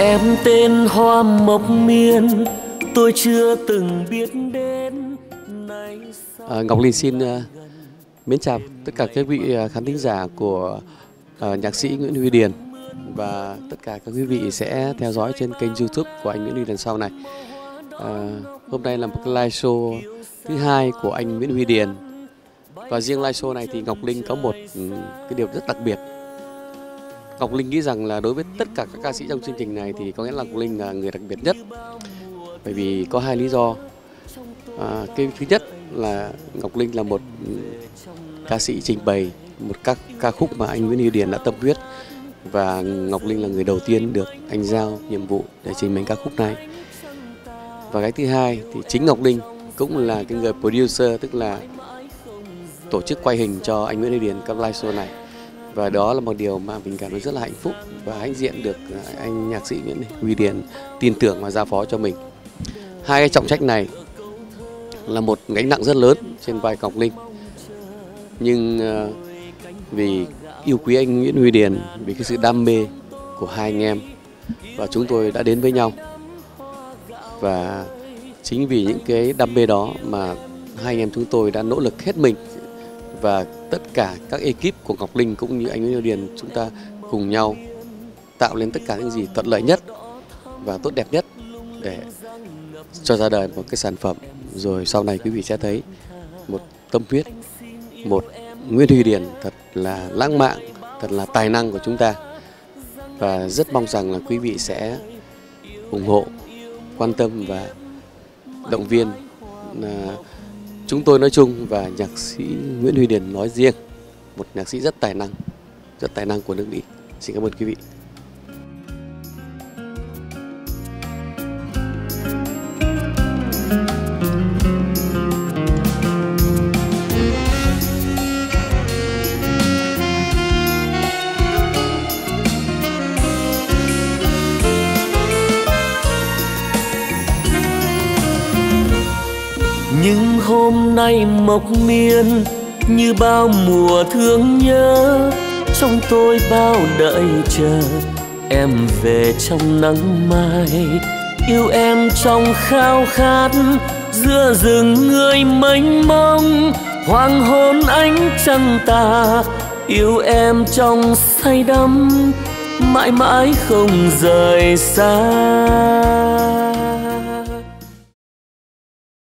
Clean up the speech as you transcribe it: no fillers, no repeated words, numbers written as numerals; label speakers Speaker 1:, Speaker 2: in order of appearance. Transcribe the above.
Speaker 1: Em tên Hoa Mộc Miên, tôi chưa từng biết đến.
Speaker 2: Ngọc Linh xin mến chào tất cả các vị khán thính giả của nhạc sĩ Nguyễn Huy Điền và tất cả các quý vị sẽ theo dõi trên kênh YouTube của anh Nguyễn Huy Điền sau này. Hôm nay là một cái live show thứ hai của anh Nguyễn Huy Điền, và riêng live show này thì Ngọc Linh có một cái điều rất đặc biệt. Ngọc Linh nghĩ rằng là đối với tất cả các ca sĩ trong chương trình này thì có nghĩa là Ngọc Linh là người đặc biệt nhất, bởi vì có hai lý do. Cái thứ nhất là Ngọc Linh là một ca sĩ trình bày một các ca khúc mà anh Nguyễn Huy Điền đã tâm huyết, và Ngọc Linh là người đầu tiên được anh giao nhiệm vụ để trình bày ca khúc này. Và cái thứ hai thì chính Ngọc Linh cũng là cái người producer, tức là tổ chức quay hình cho anh Nguyễn Huy Điền các live show này. Và đó là một điều mà mình cảm thấy rất là hạnh phúc và hãnh diện được anh nhạc sĩ Nguyễn Huy Điền tin tưởng và giao phó cho mình. Hai cái trọng trách này là một gánh nặng rất lớn trên vai Ngọc Linh. Nhưng vì yêu quý anh Nguyễn Huy Điền, vì cái sự đam mê của hai anh em, và chúng tôi đã đến với nhau. Và chính vì những cái đam mê đó mà hai anh em chúng tôi đã nỗ lực hết mình, và tất cả các ekip của Ngọc Linh cũng như anh Nguyễn Huy Điền, chúng ta cùng nhau tạo lên tất cả những gì thuận lợi nhất và tốt đẹp nhất để cho ra đời một cái sản phẩm. Rồi sau này quý vị sẽ thấy một tâm huyết, một Nguyễn Huy Điền thật là lãng mạn, thật là tài năng của chúng ta. Và rất mong rằng là quý vị sẽ ủng hộ, quan tâm và động viên chúng tôi nói chung và nhạc sĩ Nguyễn Huy Điền nói riêng, một nhạc sĩ rất tài năng của nước Mỹ. Xin cảm ơn quý vị.
Speaker 1: Nhưng hôm nay Mộc Miên như bao mùa thương nhớ, trong tôi bao đợi chờ em về trong nắng mai. Yêu em trong khao khát giữa rừng người mênh mông, hoàng hôn ánh trăng tà. Yêu em trong say đắm mãi mãi không rời xa.